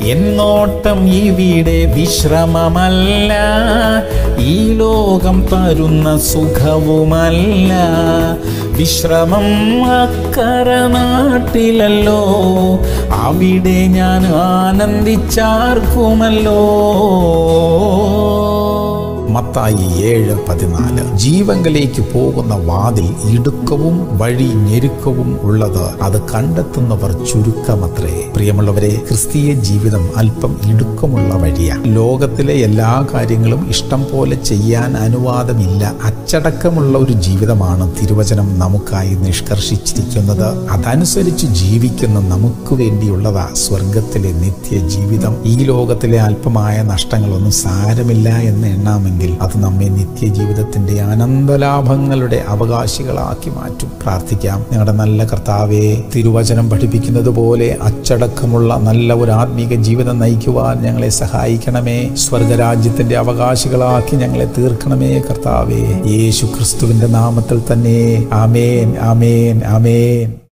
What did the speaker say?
എന്നോട്ടം ഇവിടെ വിശ്രമമല്ല, ഈ ലോകം തരുന്ന സുഖവുമല്ല. വിശ്രമം അക്കര നാട്ടിലല്ലോ, അവിടെ ഞാൻ ആനന്ദിച്ചാർക്കുമല്ലോ. മത്തായി 7:14. ജീവങ്കലേക്ക് പോകുന്ന വാതിൽ ഇടുക്കവും വഴി ഞെരുക്കവും ഉള്ളത്, അത് കണ്ടെത്തുന്നവർ ചുരുക്കമത്രേ. പ്രിയമുള്ളവരെ, ക്രിസ്തീയ ജീവിതം അല്പം ഇടുക്കമുള്ള വഴിയാണ്. ലോകത്തിലെ എല്ലാ കാര്യങ്ങളും ഇഷ്ടം പോലെ ചെയ്യാൻ അനുവാദമില്ല. അച്ചടക്കമുള്ള ഒരു ജീവിതമാണ് തിരുവചനം നമുക്കായി നിഷ്കർഷിച്ചിരിക്കുന്നത്. അതനുസരിച്ച് ജീവിക്കുന്ന നമുക്ക് വേണ്ടിയുള്ളതാ സ്വർഗത്തിലെ നിത്യജീവിതം. ഈ ലോകത്തിലെ അല്പമായ നഷ്ടങ്ങളൊന്നും സാരമില്ല എന്ന് എണ്ണാമെങ്കിൽ അത് നമ്മെ നിത്യജീവിതത്തിന്റെ അനന്തലാഭങ്ങളുടെ അവകാശികളാക്കി മാറ്റും. പ്രാർത്ഥിക്കാം. ഞങ്ങളുടെ നല്ല കർത്താവേ, തിരുവചനം പഠിപ്പിക്കുന്നത് പോലെ അച്ചടക്കമുള്ള നല്ല ഒരു ആത്മീക ജീവിതം നയിക്കുവാൻ ഞങ്ങളെ സഹായിക്കണമേ. സ്വർഗരാജ്യത്തിന്റെ അവകാശികളാക്കി ഞങ്ങളെ തീർക്കണമേ കർത്താവേ. യേശു ക്രിസ്തുവിന്റെ നാമത്തിൽ തന്നെ. ആമേൻ, ആമേൻ, ആമേൻ.